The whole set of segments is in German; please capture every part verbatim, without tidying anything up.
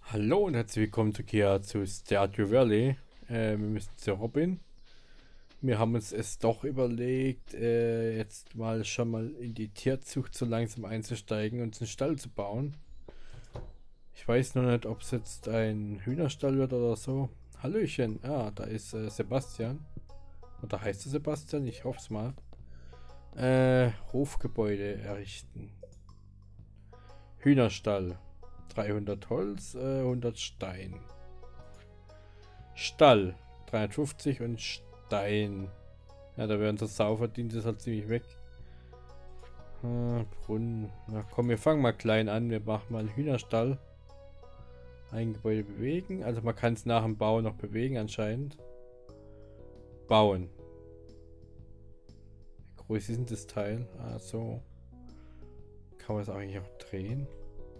Hallo und herzlich willkommen zu Kia zu Stardew Valley. Äh, wir müssen zu Robin. Wir haben uns es doch überlegt, äh, jetzt mal schon mal in die Tierzucht so langsam einzusteigen und einen Stall zu bauen. Ich weiß noch nicht, ob es jetzt ein Hühnerstall wird oder so. Hallöchen, ah, da ist äh, Sebastian. Oder heißt er Sebastian? Ich hoffe es mal. Äh, Hofgebäude errichten. Hühnerstall. dreihundert Holz, äh, hundert Stein. Stall. dreihundertfünfzig und Stein. Ja, da wäre unser Sauverdienst ist halt ziemlich weg. Äh, Brunnen. Na komm, wir fangen mal klein an. Wir machen mal einen Hühnerstall. Ein Gebäude bewegen. Also man kann es nach dem Bau noch bewegen anscheinend. Bauen. Wie groß ist denn das Teil? Ah, so. Kann man es eigentlich auch drehen?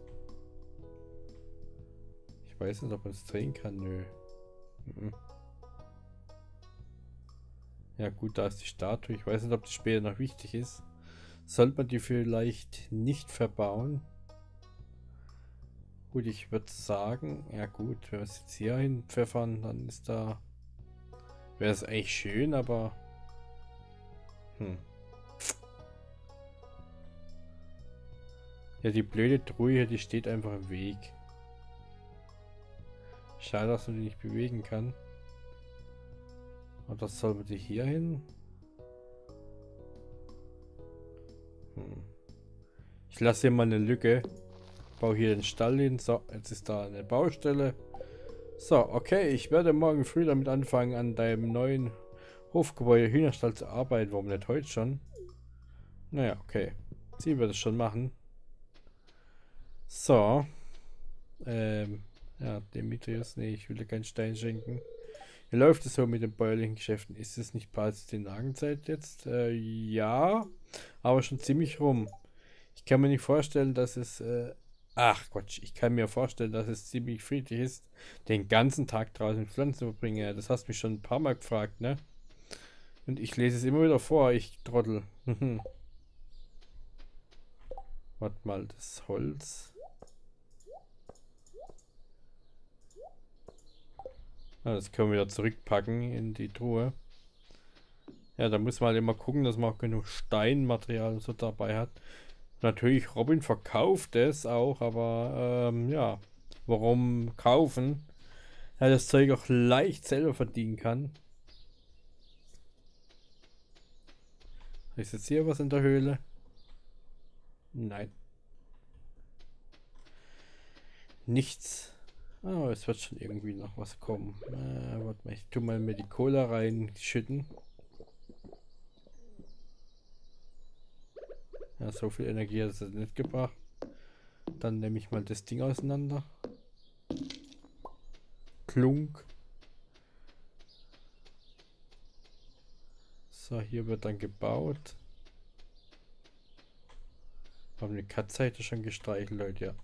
Ich weiß nicht, ob man es drehen kann. Nö. Mhm. Ja gut, da ist die Statue. Ich weiß nicht, ob das später noch wichtig ist. Sollte man die vielleicht nicht verbauen? Gut, ich würde sagen, ja gut, wenn wir es jetzt hier hinpfeffern, dann ist da... Wäre es eigentlich schön, aber... Hm. Ja, die blöde Truhe hier, die steht einfach im Weg. Schade, dass man die nicht bewegen kann. Und das soll man die hier hin? Hm. Ich lasse hier mal eine Lücke. Baue hier den Stall hin. So, jetzt ist da eine Baustelle. So, okay, ich werde morgen früh damit anfangen, an deinem neuen Hofgebäude Hühnerstall zu arbeiten. Warum nicht heute schon? Naja, okay. Sie wird es schon machen. So. Ähm, ja, Demetrius, nee, ich will dir keinen Stein schenken. Wie läuft es so mit den bäuerlichen Geschäften? Ist es nicht bald die Nagenzeit jetzt? Äh, ja, aber schon ziemlich rum. Ich kann mir nicht vorstellen, dass es... Äh, ach Quatsch, ich kann mir vorstellen, dass es ziemlich friedlich ist, den ganzen Tag draußen mit Pflanzen zu verbringen. Ja, das hast du mich schon ein paar Mal gefragt, ne? Und ich lese es immer wieder vor, ich Trottel. Warte mal, das Holz. Ah, das können wir wieder zurückpacken in die Truhe. Ja, da muss man halt immer gucken, dass man auch genug Steinmaterial und so dabei hat. Natürlich, Robin verkauft es auch, aber ähm, ja, warum kaufen? Ja, das Zeug auch leicht selber verdienen kann. Ist jetzt hier was in der Höhle? Nein. Nichts. Oh, es wird schon irgendwie noch was kommen. Äh, warte mal, ich tue mal mir die Cola reinschütten. Ja, so viel Energie hat es nicht gebracht. Dann nehme ich mal das Ding auseinander. Klunk. So, hier wird dann gebaut. Haben die Katze heute schon gestreichelt, Leute, ja.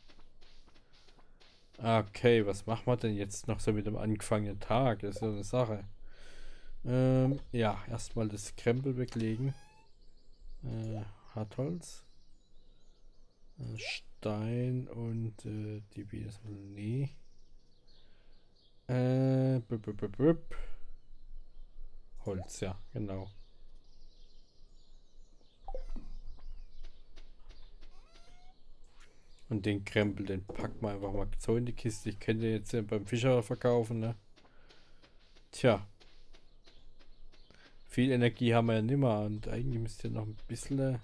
Okay, was machen wir denn jetzt noch so mit dem angefangenen Tag? Das ist so eine Sache. Ähm, ja, erstmal das Krempel weglegen. Äh, Hartholz. Äh, Stein und äh, die Biene. Nee. Äh, bup, bup, bup, bup. Holz, ja, genau. Und den Krempel, den packen wir einfach mal so in die Kiste. Ich könnte den jetzt äh, beim Fischer verkaufen, ne? Tja. Viel Energie haben wir ja nimmer und eigentlich müsste noch ein bisschen... Äh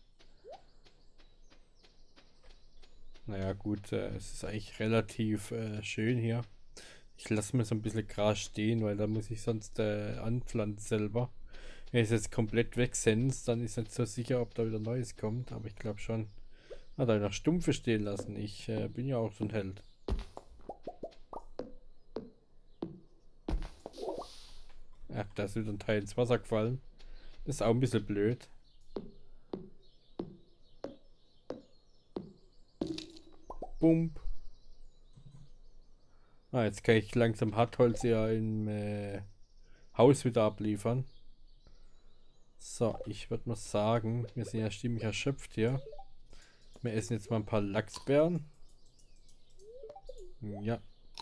naja gut, äh, es ist eigentlich relativ äh, schön hier. Ich lasse mir so ein bisschen Gras stehen, weil da muss ich sonst äh, anpflanzen selber. Wenn ich es jetzt komplett wegsense, dann ist nicht so sicher, ob da wieder Neues kommt, aber ich glaube schon. Ah, da noch Stumpfe stehen lassen. Ich äh, bin ja auch so ein Held. Ach, da ist wieder ein Teil ins Wasser gefallen. Das ist auch ein bisschen blöd. Bump. Ah, jetzt kann ich langsam Hartholz ja im äh, Haus wieder abliefern. So, ich würde mal sagen, wir sind ja ziemlich erschöpft hier. Wir essen jetzt mal ein paar Lachsbeeren. Ja.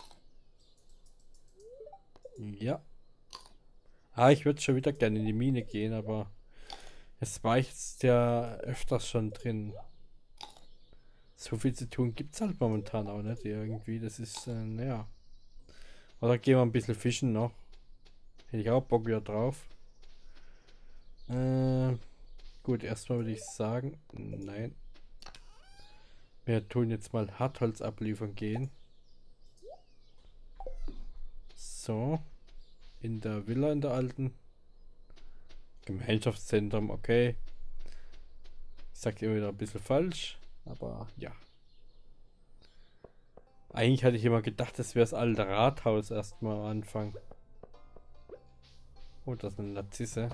Ja. Ah, ich würde schon wieder gerne in die Mine gehen, aber es war jetzt ja öfters schon drin. So viel zu tun gibt es halt momentan auch nicht irgendwie. Das ist, äh, naja. Oder gehen wir ein bisschen fischen noch. Hätte ich auch Bock wieder drauf. Äh, gut, erstmal würde ich sagen, nein. Wir tun jetzt mal Hartholz abliefern gehen. So. In der Villa, in der alten. Gemeinschaftszentrum, okay. Ich sag immer wieder ein bisschen falsch, aber ja. Eigentlich hatte ich immer gedacht, das wäre das alte Rathaus erstmal am Anfang. Oh, das ist eine Narzisse.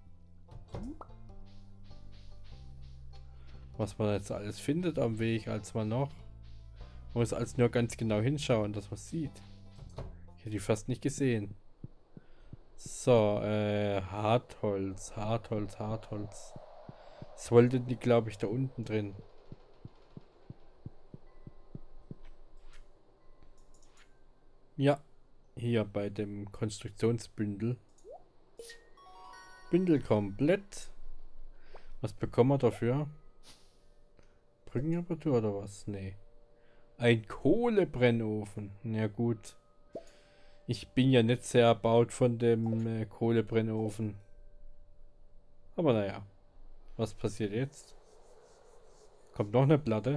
Was man jetzt alles findet am Weg, als man noch. Man muss alles nur ganz genau hinschauen, dass man sieht. Ich hätte die fast nicht gesehen. So, äh, Hartholz, Hartholz, Hartholz. Das wollten die, glaube ich, da unten drin. Ja, hier bei dem Konstruktionsbündel. Bündel komplett. Was bekommen wir dafür? Brückenreparatur oder was? Nee. Ein Kohlebrennofen. Ja gut. Ich bin ja nicht sehr erbaut von dem äh, Kohlebrennofen. Aber naja. Was passiert jetzt? Kommt noch eine Platte.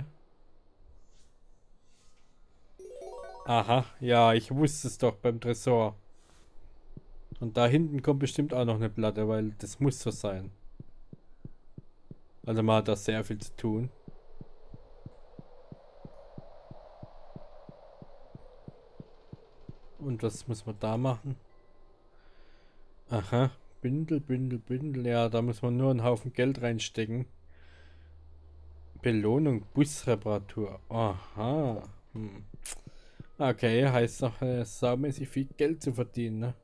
Aha, ja, ich wusste es doch beim Tresor. Und da hinten kommt bestimmt auch noch eine Platte, weil das muss so sein. Also man hat da sehr viel zu tun. Und was muss man da machen? Aha, Bündel, Bündel, Bündel. Ja, da muss man nur einen Haufen Geld reinstecken. Belohnung, Busreparatur. Aha. Hm. Okay, heißt noch äh, saumäßig viel Geld zu verdienen, ne?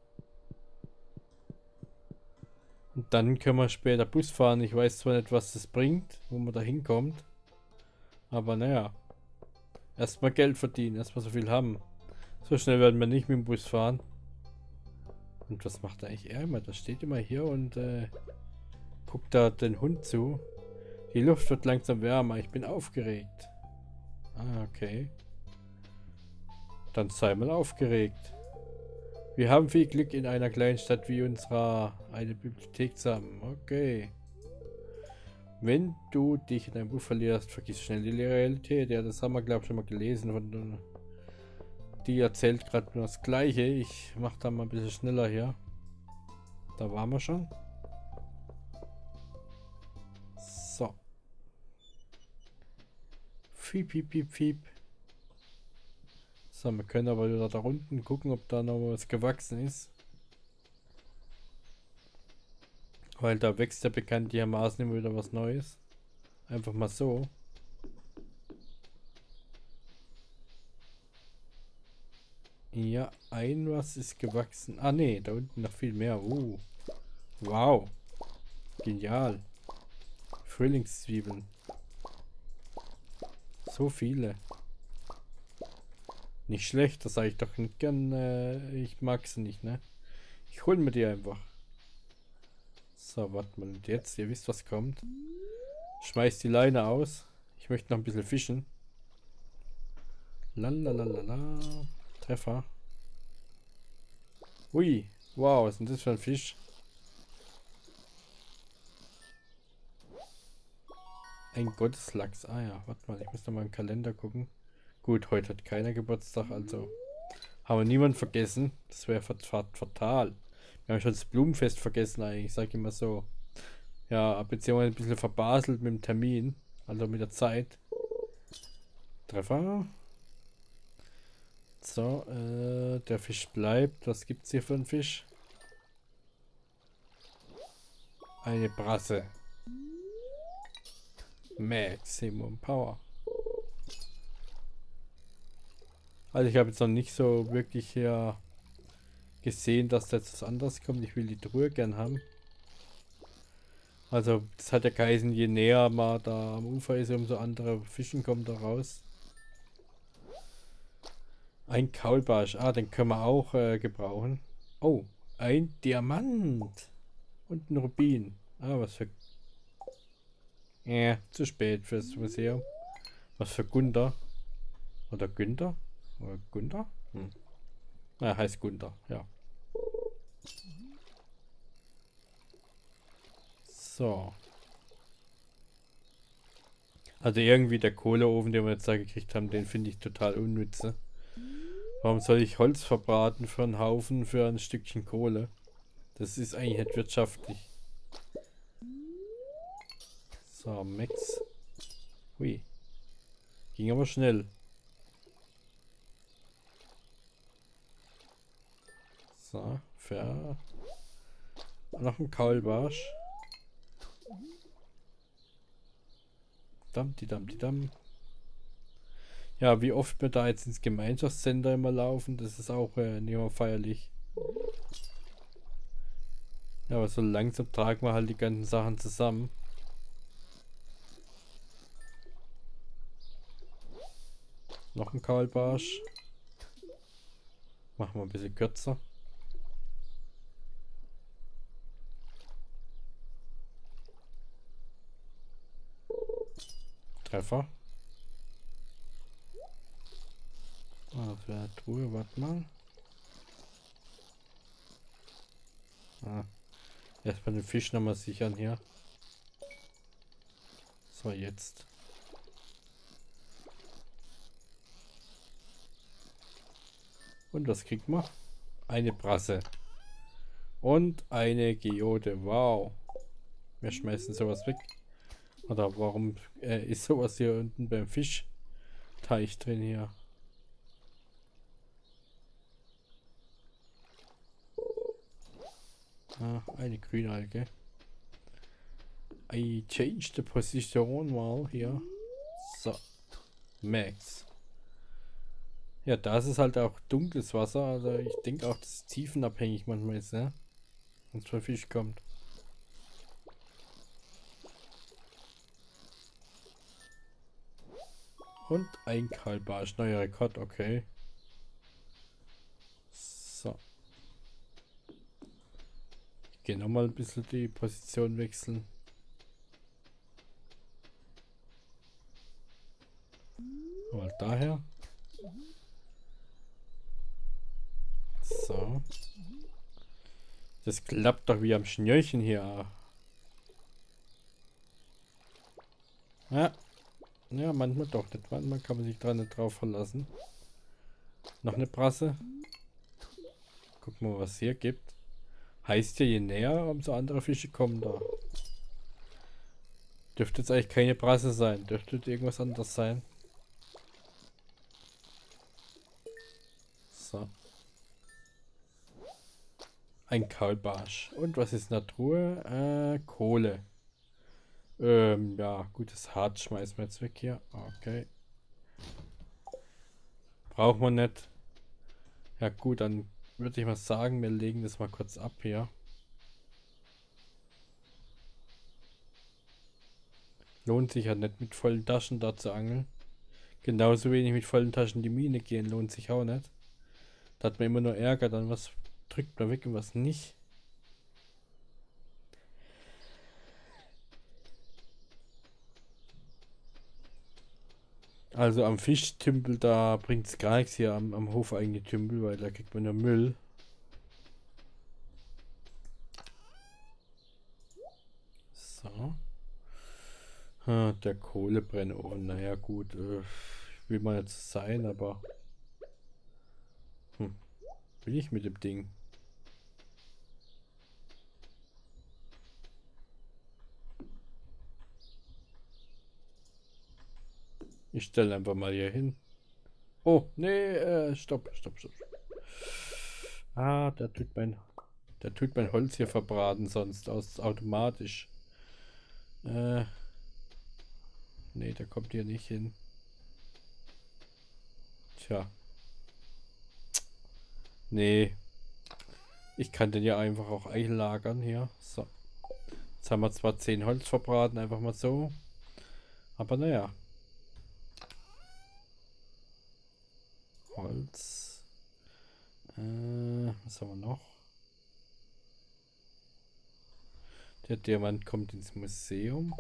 Und dann können wir später Bus fahren. Ich weiß zwar nicht, was das bringt, wo man da hinkommt. Aber naja. Erstmal Geld verdienen, erstmal so viel haben. So schnell werden wir nicht mit dem Bus fahren. Und was macht eigentlich er immer? Der steht immer hier und äh, guckt da den Hund zu. Die Luft wird langsam wärmer. Ich bin aufgeregt. Ah, okay. Dann sei mal aufgeregt. Wir haben viel Glück in einer kleinen Stadt wie unserer eine Bibliothek zusammen. Okay. Wenn du dich in ein Buch verlierst, vergiss schnell die Realität. Ja, das haben wir, glaube ich, schon mal gelesen. Von, die erzählt gerade nur das Gleiche. Ich mache da mal ein bisschen schneller hier. Da waren wir schon. So. Fiep, fiep, fiep, fiep. So, wir können aber wieder da unten gucken, ob da noch was gewachsen ist. Weil da wächst ja bekanntlichermaßen immer wieder was Neues. Einfach mal so. Ja, ein was ist gewachsen. Ah ne, da unten noch viel mehr. Uh. Wow. Genial. Frühlingszwiebeln. So viele. Nicht schlecht, das sage ich doch nicht gern. Äh, ich mag sie nicht, ne? Ich hole mir die einfach. So, warte mal. Und jetzt, ihr wisst, was kommt. Schmeißt die Leine aus. Ich möchte noch ein bisschen fischen. Lalalala. Treffer. Ui. Wow, was ist denn das für ein Fisch? Ein Gotteslachs. Ah ja, warte mal. Ich muss noch mal im Kalender gucken. Gut, heute hat keiner Geburtstag, also haben wir niemanden vergessen. Das wäre fatal. Wir haben schon das Blumenfest vergessen eigentlich, ich sage immer so. Ja, beziehungsweise ein bisschen verbaselt mit dem Termin, also mit der Zeit. Treffer. So, äh, der Fisch bleibt. Was gibt es hier für einen Fisch? Eine Brasse. Maximum Power. Also ich habe jetzt noch nicht so wirklich hier gesehen, dass da jetzt was anderes kommt. Ich will die Truhe gern haben. Also das hat ja geheißen, je näher man da am Ufer ist, umso andere Fischen kommen da raus. Ein Kaulbarsch. Ah, den können wir auch äh, gebrauchen. Oh, ein Diamant. Und ein Rubin. Ah, was für... Ja, zu spät fürs Museum. Was für Gunther. Oder Günther? Oder Gunther? Hm. Na, heißt Gunther, ja. So. Also irgendwie der Kohleofen, den wir jetzt da gekriegt haben, den finde ich total unnütze. Warum soll ich Holz verbraten für einen Haufen, für ein Stückchen Kohle? Das ist eigentlich nicht wirtschaftlich. So, Max. Hui. Ging aber schnell. So, für noch ein Kaulbarsch. Dampti, dampti, dam. Ja, wie oft wir da jetzt ins Gemeinschaftscenter immer laufen, das ist auch äh, nicht mehr feierlich. Ja, aber so langsam tragen wir halt die ganzen Sachen zusammen. Noch ein Kaulbarsch. Machen wir ein bisschen kürzer. Treffer. Ah, für eine Truhe, warte mal. Ah. Erstmal den Fisch nochmal sichern hier. So, jetzt. Und was kriegt man? Eine Brasse. Und eine Geode. Wow. Wir schmeißen sowas weg. Oder warum äh, ist sowas hier unten beim Fischteich drin hier? Ah, eine Grünalge. I change the position mal hier. So. Max. Ja, da ist es halt auch dunkles Wasser. Also ich denke auch, dass es tiefenabhängig manchmal ist, ne? Wenn es von Fisch kommt. Und ein Kaulbarsch. Neuer Rekord, okay. So. Ich gehe nochmal ein bisschen die Position wechseln. Mal daher. So. Das klappt doch wie am Schnürchen hier. Ja. Ja, manchmal doch nicht. Manchmal kann man sich dran nicht drauf verlassen. Noch eine Brasse. Gucken wir, was hier gibt. Heißt ja, je näher, umso andere Fische kommen da. Dürfte jetzt eigentlich keine Brasse sein. Dürfte irgendwas anderes sein. So. Ein Kaulbarsch. Und was ist in der Truhe? Äh, Kohle. Ähm, ja, gutes Harz schmeißen wir jetzt weg hier. Okay. Braucht man nicht. Ja gut, dann würde ich mal sagen, wir legen das mal kurz ab hier. Lohnt sich ja nicht mit vollen Taschen da zu angeln. Genauso wenig mit vollen Taschen die Mine gehen lohnt sich auch nicht. Da hat man immer nur Ärger, dann was drückt man weg und was nicht. Also am Fischtümpel, da bringt es gar nichts hier am, am Hof eingetümpel, weil da kriegt man nur Müll. So. Ah, der Kohlebrennofen, naja gut, äh, will man jetzt sein, aber hm, will ich mit dem Ding? Ich stelle einfach mal hier hin. Oh, nee, äh, stopp, stopp, stopp. Ah, der tut mein, der tut mein Holz hier verbraten, sonst aus automatisch. Äh, nee, der kommt hier nicht hin. Tja. Nee. Ich kann den ja einfach auch einlagern hier. So. Jetzt haben wir zwar zehn Holz verbraten, einfach mal so. Aber naja. Holz. Äh, was haben wir noch? Der Diamant kommt ins Museum.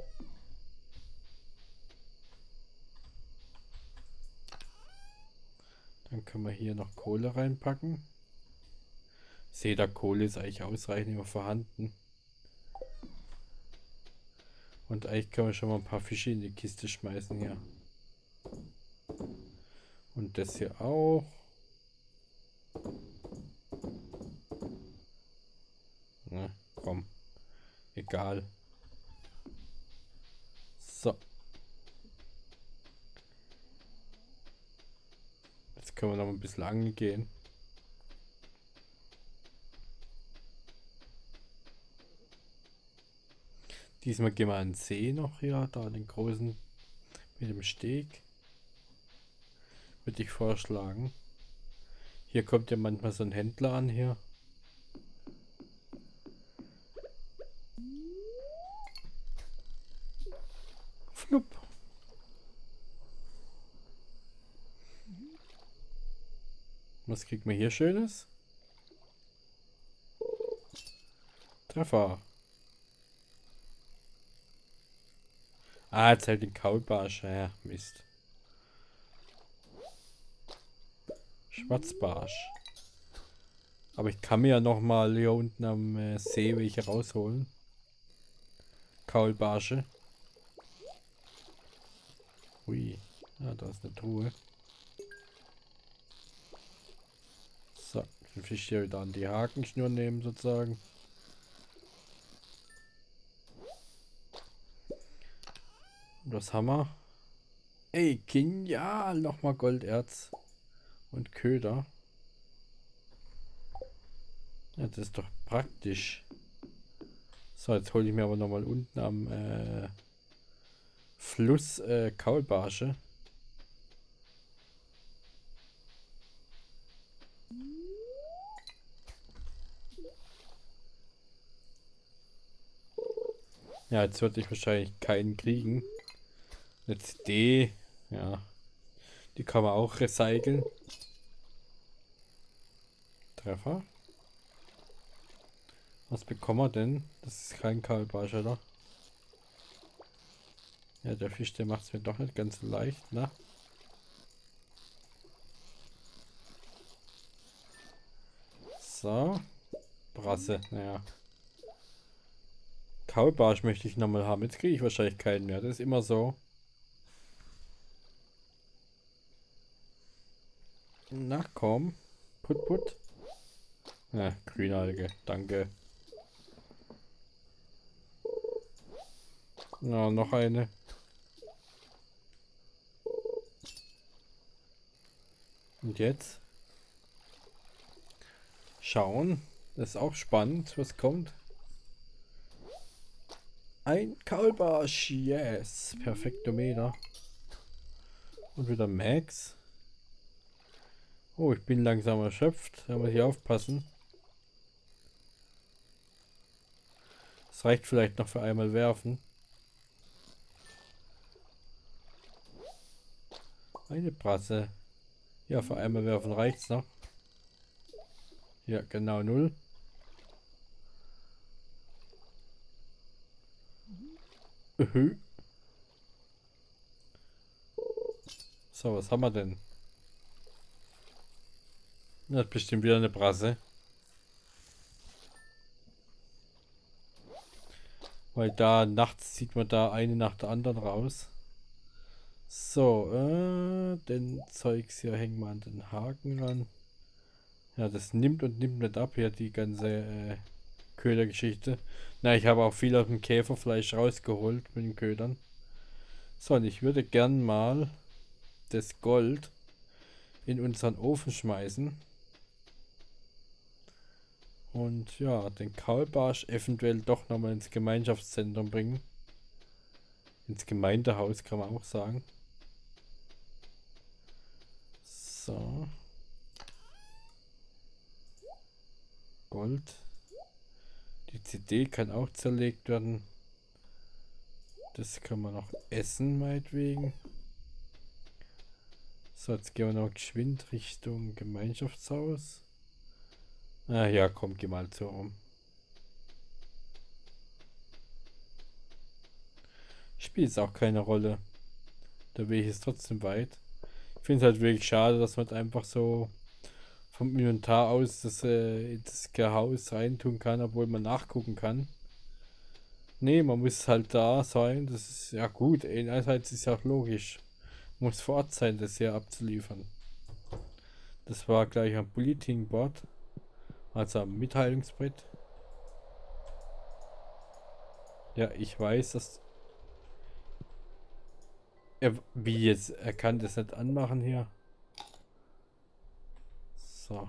Dann können wir hier noch Kohle reinpacken. Seht ihr, Kohle ist eigentlich ausreichend immer vorhanden. Und eigentlich können wir schon mal ein paar Fische in die Kiste schmeißen hier. Und das hier auch. Na, komm. Egal. So. Jetzt können wir noch ein bisschen angeln gehen. Diesmal gehen wir an den See noch hier, da den großen mit dem Steg. Würde ich vorschlagen. Hier kommt ja manchmal so ein Händler an hier. Flupp. Was kriegt man hier Schönes? Treffer. Ah, jetzt halt den Kaulbarsch. Ja, Mist. Schwarzbarsch. Aber ich kann mir ja noch mal hier unten am äh, See welche rausholen. Kaulbarsche. Ui. Ja, da ist eine Truhe. So, den Fisch hier wieder an die Hakenschnur nehmen sozusagen. Und was haben wir? Ey, genial! Nochmal Golderz. Und Köder. Ja, das ist doch praktisch. So, jetzt hole ich mir aber nochmal unten am äh, Fluss äh, Kaulbarsche. Ja, jetzt würde ich wahrscheinlich keinen kriegen. Eine C D, ja. Die kann man auch recyceln. Treffer. Was bekommen wir denn? Das ist kein Kaulbarsch, oder? Ja, der Fisch, der macht es mir doch nicht ganz so leicht, ne? So. Brasse, naja. Kaulbarsch möchte ich nochmal haben. Jetzt kriege ich wahrscheinlich keinen mehr. Das ist immer so. Na komm. Put, put. Ja, Grünalge. Danke. Na, noch eine. Und jetzt? Schauen. Das ist auch spannend, was kommt. Ein Kaulbarsch. Yes. Perfektometer. Und wieder Max. Oh, ich bin langsam erschöpft. Da muss ich aufpassen. Es reicht vielleicht noch für einmal werfen. Eine Brasse. Ja, für einmal werfen reicht's noch. Ja, genau null. Uh-huh. So, was haben wir denn? Das ist bestimmt wieder eine Brasse. Weil da nachts sieht man da eine nach der anderen raus. So, äh, den Zeugs hier hängen wir an den Haken ran. Ja, das nimmt und nimmt nicht ab hier, die ganze äh, Ködergeschichte. Na, ich habe auch viel aus dem Käferfleisch rausgeholt mit den Ködern. So, und ich würde gern mal das Gold in unseren Ofen schmeißen. Und ja, den Kaulbarsch eventuell doch nochmal ins Gemeinschaftszentrum bringen. Ins Gemeindehaus kann man auch sagen. So. Gold. Die C D kann auch zerlegt werden. Das kann man noch essen, meinetwegen. So, jetzt gehen wir noch geschwind Richtung Gemeinschaftshaus. Ah ja, komm, geh mal so rum. Spielt es auch keine Rolle. Der Weg ist trotzdem weit. Ich finde es halt wirklich schade, dass man einfach so vom Inventar aus das, äh, das Haus reintun kann, obwohl man nachgucken kann. Nee, man muss halt da sein. Das ist ja gut. Einerseits ist ja auch logisch. Man muss vor Ort sein, das hier abzuliefern. Das war gleich am Bulletin Board. Also am Mitteilungsbrett. Ja, ich weiß, dass... Er, wie jetzt? Er kann das nicht anmachen hier. So.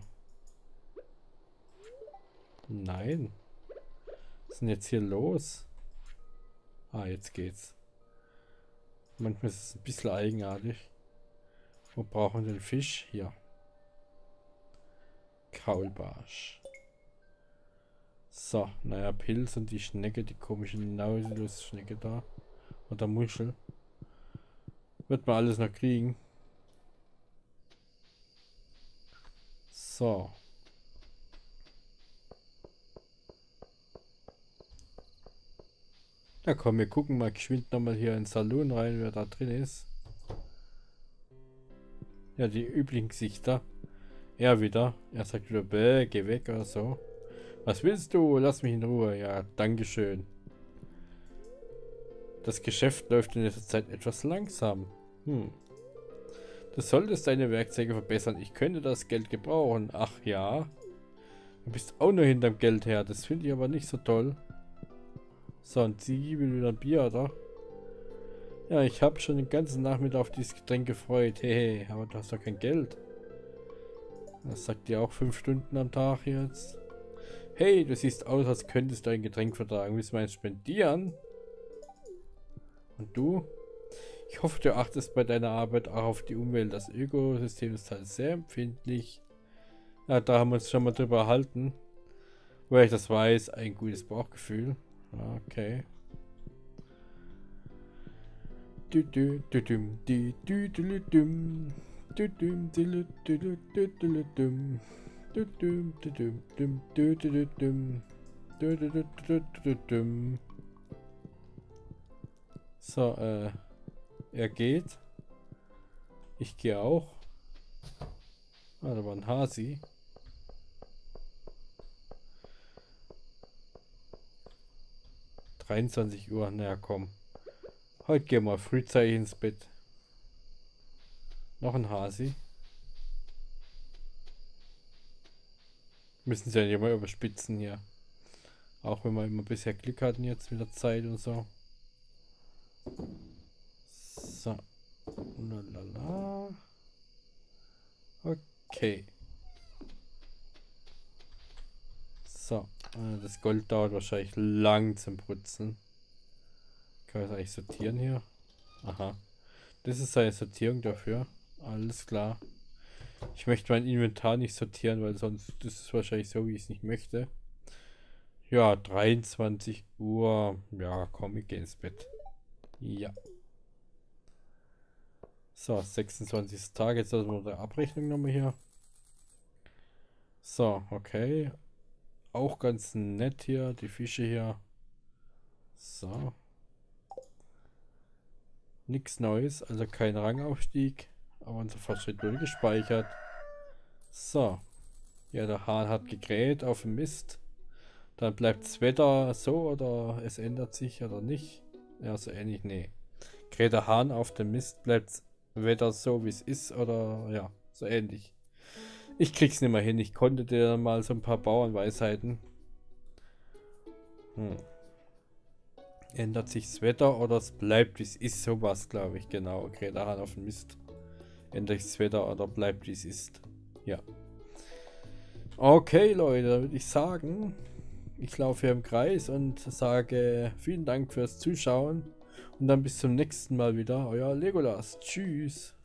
Nein. Was ist denn jetzt hier los? Ah, jetzt geht's. Manchmal ist es ein bisschen eigenartig. Wo brauchen wir den Fisch? Hier. Kaulbarsch. So, naja, Pilz und die Schnecke, die komische Nautilus-Schnecke da. Oder Muschel. Wird man alles noch kriegen. So. Na komm, wir gucken mal geschwind nochmal hier in den Salon rein, wer da drin ist. Ja, die üblichen Gesichter. Er wieder. Er sagt wieder, bäh, geh weg oder so. Was willst du? Lass mich in Ruhe. Ja, dankeschön. Das Geschäft läuft in letzter Zeit etwas langsam. Hm. Du solltest deine Werkzeuge verbessern. Ich könnte das Geld gebrauchen. Ach ja. Du bist auch nur hinterm Geld her. Das finde ich aber nicht so toll. So, und sie will wieder ein Bier, oder? Ja, ich habe schon den ganzen Nachmittag auf dieses Getränk gefreut. Hehe, aber du hast doch kein Geld. Das sagt dir auch fünf Stunden am Tag jetzt. Hey, du siehst aus, als könntest du ein Getränk vertragen. Willst du meins spendieren? Und du? Ich hoffe, du achtest bei deiner Arbeit auch auf die Umwelt. Das Ökosystem ist halt sehr empfindlich. Ja, da haben wir uns schon mal drüber erhalten. Woher ich das weiß, ein gutes Bauchgefühl. Okay. Du du du dum du du du dum du dum du du du du dum du dum du dum du du dum du du du dum. So, äh, er geht. Ich gehe auch. Ah, da war ein Hasi. dreiundzwanzig Uhr, naja, komm. Heute gehen wir frühzeitig ins Bett. Noch ein Hasi. Müssen sie ja nicht mal überspitzen hier. Auch wenn wir immer bisher Glück hatten jetzt mit der Zeit und so. So. Lalala. Okay. So. Das Gold dauert wahrscheinlich lang zum Putzen. Kann man das eigentlich sortieren hier? Aha. Das ist eine Sortierung dafür. Alles klar. Ich möchte mein Inventar nicht sortieren, weil sonst das ist wahrscheinlich so, wie ich es nicht möchte. Ja, dreiundzwanzig Uhr. Ja, komm, ich gehe ins Bett. Ja. So, sechsundzwanzigsten Tag. Jetzt also unsere Abrechnung nochmal hier. So, okay. Auch ganz nett hier, die Fische hier. So. Nichts Neues, also kein Rangaufstieg. Aber unser Fortschritt wurde gespeichert. So. Ja, der Hahn hat gegräht auf dem Mist. Dann bleibt das Wetter so oder es ändert sich oder nicht. Ja, so ähnlich, nee. Kräht der Hahn auf dem Mist, bleibt das Wetter so wie es ist oder ja, so ähnlich. Ich krieg's nicht mehr hin. Ich konnte dir mal so ein paar Bauernweisheiten. Hm. Ändert sich das Wetter oder es bleibt wie es ist? Sowas, glaube ich, genau. Okay, daran auf den Mist. Ändert sich das Wetter oder bleibt wie es ist? Ja. Okay, Leute, dann würde ich sagen, ich laufe hier im Kreis und sage vielen Dank fürs Zuschauen. Und dann bis zum nächsten Mal wieder. Euer Legolas. Tschüss.